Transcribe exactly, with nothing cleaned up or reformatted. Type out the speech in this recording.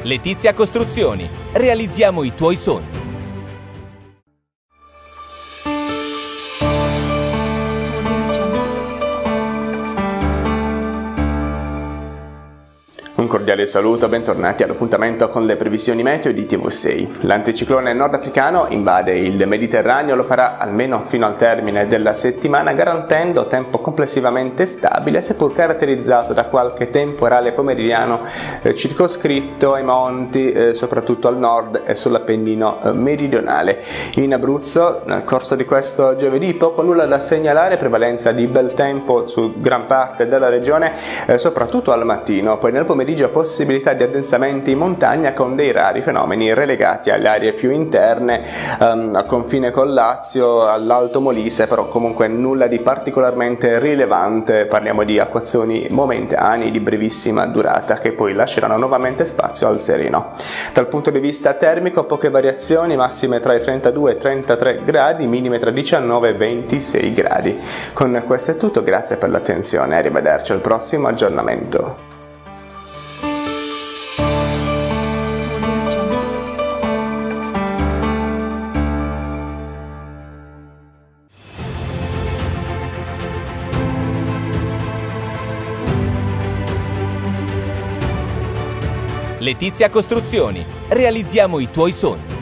Letizia Costruzioni. Realizziamo i tuoi sogni. Un cordiale saluto, bentornati all'appuntamento con le previsioni meteo di T V sei. L'anticiclone nordafricano invade il Mediterraneo, lo farà almeno fino al termine della settimana, garantendo tempo complessivamente stabile, seppur caratterizzato da qualche temporale pomeridiano eh, circoscritto ai monti, eh, soprattutto al nord e sull'Appennino eh, meridionale. In Abruzzo, nel corso di questo giovedì, poco nulla da segnalare, prevalenza di bel tempo su gran parte della regione, eh, soprattutto al mattino, poi nel pomeriggio possibilità di addensamenti in montagna con dei rari fenomeni relegati alle aree più interne, um, al confine con Lazio, all'Alto Molise, però comunque nulla di particolarmente rilevante. Parliamo di acquazzoni momentanee di brevissima durata che poi lasceranno nuovamente spazio al sereno. Dal punto di vista termico poche variazioni, massime tra i trentadue e i trentatré gradi, minime tra diciannove e ventisei gradi. Con questo è tutto, grazie per l'attenzione, arrivederci al prossimo aggiornamento. Letizia Costruzioni. Realizziamo i tuoi sogni.